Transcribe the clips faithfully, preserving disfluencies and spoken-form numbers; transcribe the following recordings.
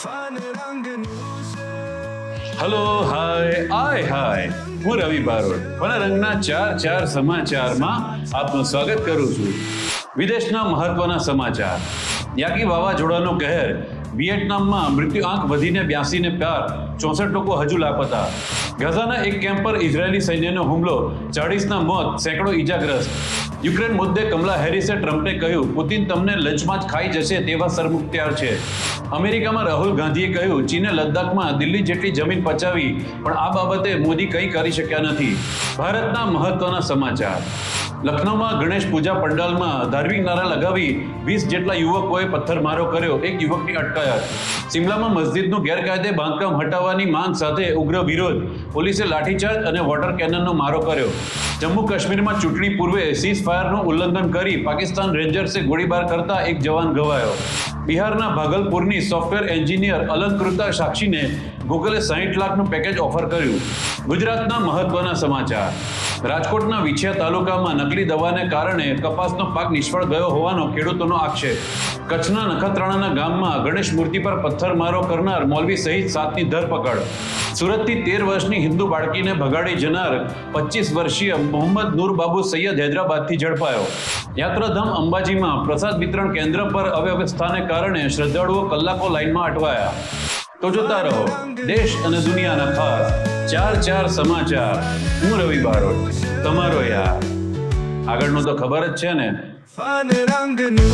Hello hi આય હાય હું રવિ બારોટ વનરંગના ચાર ચાર સમાચારમાં આપનું સ્વાગત કરું છું. વિદેશના મહત્વના સમાચાર. યાકી વાવાઝોડાનો કહેર. વિયેટનામમાં મૃત્યુ આંક વધીને બ્યાસી ને પાર. ચોસઠ લોકો હજુ લાપતા. ગાઝાના એક કેમ્પ પર ઇઝરાયેલી સૈન્યનો હુમલો. ચાળીસના મોત, સેંકડો ઈજાગ્રસ્ત. યુક્રેન મુદ્દે કમલા હેરિસે ટ્રમ્પને કહ્યું, પુતિન તમને લંચમાં જ ખાઈ જશે તેવા સરમુખત્યાર છે. અમેરિકામાં રાહુલ ગાંધીએ કહ્યું, ચીને લદ્દાખમાં દિલ્હી જેટલી જમીન પચાવી, પણ આ બાબતે મોદી કંઈ કરી શક્યા નથી. ભારતના મહત્વના સમાચાર. લખનૌમાં ગણેશ પૂજા પંડાલમાં ધાર્મિક નારા લગાવી વીસ જેટલા યુવકોએ પથ્થરમારો કર્યો. એક યુવકની અટકાયત. સિમલામાં મસ્જિદનું ગેરકાયદે બાંધકામ હટાવવાની માંગ સાથે ઉગ્ર વિરોધ. પોલીસે લાઠીચાર્જ અને વોટર કેનનનો મારો કર્યો. જમ્મુ કાશ્મીરમાં ચૂંટણી પૂર્વે સીઝ ફાયરનું ઉલ્લંઘન કરી પાકિસ્તાન રેન્જર્સે ગોળીબાર કરતા એક જવાન ઘવાયો. બિહારના ભાગલપુરની સોફ્ટવેર એન્જિનિયર અલંકૃતા સાક્ષીને ગૂગલે સાહીઠ લાખનું પેકેજ ઓફર કર્યું. ગુજરાતના મહત્વના સમાચાર. રાજકોટના વિછિયા તાલુકામાં નકલી દવાને કારણે કપાસનો પાક નિષ્ફળ ગયો હોવાનો ખેડૂતોનો આક્ષેપ. કચ્છના નખત્રાણાના ગામમાં ગણેશ મૂર્તિ પર પથ્થરમારો કરનાર મોલવી સહિત સાતની ધરપકડ. સુરતથી તેર વર્ષની હિન્દુ બાળકીને ભગાડી જનાર પચીસ વર્ષીય મોહમ્મદ નૂર બાબુ સૈયદ હૈદરાબાદથી ઝડપાયો. યાત્રાધામ અંબાજીમાં પ્રસાદ વિતરણ કેન્દ્ર પર અવ્યવસ્થાને કારણે શ્રદ્ધાળુઓ કલાકો લાઇનમાં અટવાયા. તો જોતા રહો દેશ અને દુનિયાના ખાસ ચાર ચાર સમાચાર. હું રવિ બારોટ, તમારો યાર. આગળનું તો ખબર જ છે ને.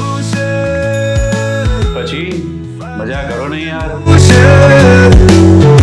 પછી મજા કરો ને યાર.